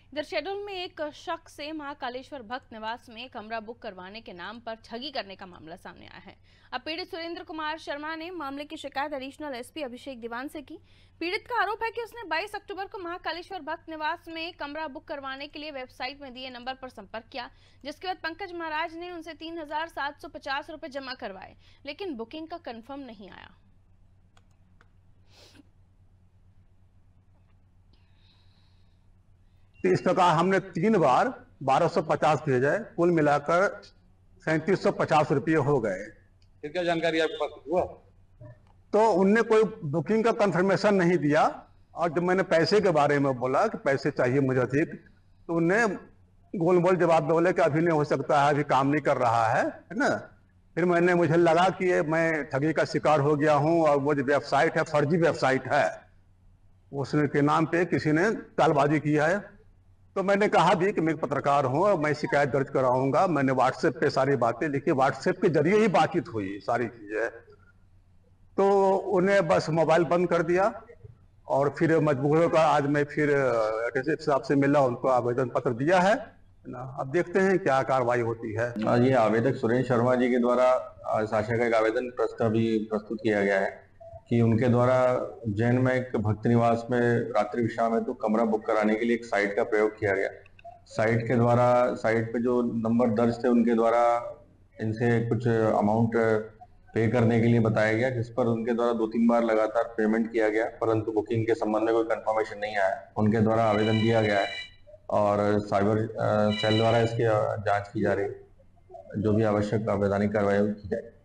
इधर शेड्यूल में एक शख्स से महाकालेश्वर भक्त निवास में कमरा बुक करवाने के नाम पर ठगी करने का मामला सामने आया है। अब पीड़ित सुरेंद्र कुमार शर्मा ने मामले की शिकायत एडिशनल एसपी अभिषेक दीवान से की। पीड़ित का आरोप है कि उसने 22 अक्टूबर को महाकालेश्वर भक्त निवास में कमरा बुक करवाने के लिए वेबसाइट में दिए नंबर पर संपर्क किया, जिसके बाद पंकज महाराज ने उनसे 3,750 रुपए जमा करवाए, लेकिन बुकिंग का कंफर्म नहीं आया। इस प्रकार हमने 3 बार 1250 भेजे, कुल मिलाकर 3750 रुपये हो गए। फिर क्या जानकारी आपके पास हुआ? तो उनने कोई बुकिंग का कंफर्मेशन नहीं दिया, और जब मैंने पैसे के बारे में बोला कि पैसे चाहिए मुझे अधिक, तो उनने गोल मोल जवाब बोले कि अभी नहीं हो सकता है, अभी काम नहीं कर रहा है ना। फिर मुझे लगा कि मैं ठगी का शिकार हो गया हूं, और वो जो वेबसाइट है फर्जी वेबसाइट है, उसके नाम पे किसी ने चालबाजी की है। तो मैंने कहा भी कि मैं पत्रकार हूं और मैं शिकायत दर्ज कराऊंगा। मैंने व्हाट्सएप पे सारी बातें लिखी, व्हाट्सएप के जरिए ही बातचीत हुई सारी चीजें। तो उन्हें बस मोबाइल बंद कर दिया, और फिर मजबूर होकर आज मैं फिर एसएसपी साहब से मिला, उनको आवेदन पत्र दिया है ना। अब देखते हैं क्या कार्रवाई होती है। ये आवेदक सुरेंद्र शर्मा जी के द्वारा शाखा का एक आवेदन प्रस्तुत किया गया है कि उनके द्वारा उज्जैन में एक भक्त निवास में रात्रि विश्राम हेतु कमरा बुक कराने के लिए एक साइट का प्रयोग किया गया। साइट के द्वारा साइट पे जो नंबर दर्ज थे उनके द्वारा इनसे कुछ अमाउंट पे करने के लिए बताया गया, जिस पर उनके द्वारा 2-3 बार लगातार पेमेंट किया गया, परंतु बुकिंग के संबंध में कोई कंफर्मेशन नहीं आया। उनके द्वारा आवेदन दिया गया है और साइबर सेल द्वारा इसकी जांच की जा रही है। जो भी आवश्यक वैधानिक कार्रवाई की जाए।